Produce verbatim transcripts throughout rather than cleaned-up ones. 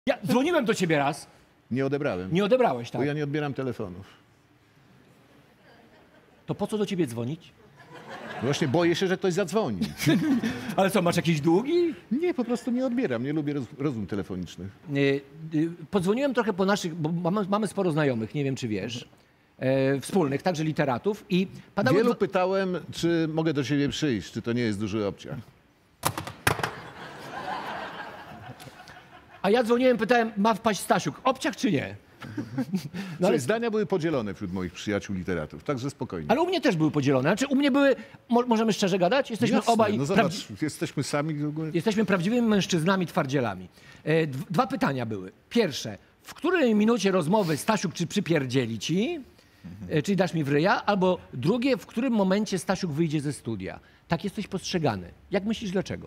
Ja dzwoniłem do ciebie raz. Nie odebrałem. Nie odebrałeś, tak? Bo ja nie odbieram telefonów. To po co do ciebie dzwonić? Właśnie boję się, że ktoś zadzwoni. Ale co, masz jakieś długi? Nie, po prostu nie odbieram. Nie lubię roz, rozmów telefonicznych. Yy, yy, podzwoniłem trochę po naszych, bo mamy, mamy sporo znajomych, nie wiem czy wiesz, yy, wspólnych, także literatów i padały... Wielu dwa... pytałem, czy mogę do siebie przyjść, czy to nie jest duży obciach. A ja dzwoniłem, pytałem, ma wpaść Stasiuk, obciach czy nie? No ale zdania były podzielone wśród moich przyjaciół literatów, także spokojnie. Ale u mnie też były podzielone. Znaczy u mnie były, mo możemy szczerze gadać? Jesteśmy Jasne, obaj... no zobacz, jesteśmy sami w ogóle. Jesteśmy prawdziwymi mężczyznami, twardzielami. E, dwa pytania były. Pierwsze, w której minucie rozmowy Stasiuk czy przypierdzieli ci, e, czyli dasz mi w ryja, albo drugie, w którym momencie Stasiuk wyjdzie ze studia. Tak jesteś postrzegany. Jak myślisz, dlaczego?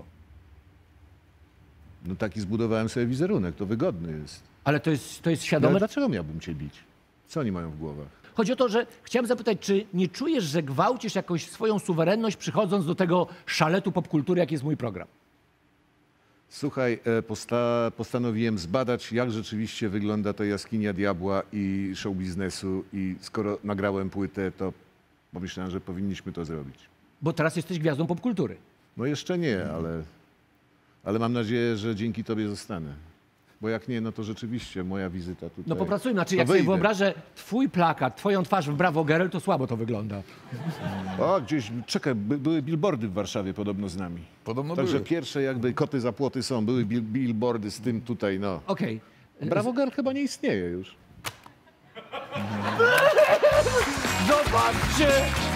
No taki zbudowałem sobie wizerunek, to wygodny jest. Ale to jest, to jest No, świadome... ale dlaczego miałbym cię bić? Co oni mają w głowach? Chodzi o to, że chciałem zapytać, czy nie czujesz, że gwałcisz jakąś swoją suwerenność, przychodząc do tego szaletu popkultury, jak jest mój program? Słuchaj, e, posta postanowiłem zbadać, jak rzeczywiście wygląda to jaskinia diabła i show biznesu i skoro nagrałem płytę, to pomyślałem, że powinniśmy to zrobić. Bo teraz jesteś gwiazdą popkultury. No jeszcze nie, ale, ale mam nadzieję, że dzięki tobie zostanę. Bo jak nie, no to rzeczywiście moja wizyta tutaj... No popracujmy, znaczy To jak sobie wyjdę. wyobrażę twój plakat, twoją twarz w Brawo Girl, to słabo to wygląda. O, gdzieś, czekaj, by, były billboardy w Warszawie podobno z nami. Podobno Także były. pierwsze jakby koty za płoty są, były bil billboardy z tym tutaj, no. Okej. Brawo Girl chyba nie istnieje już. Zobaczcie!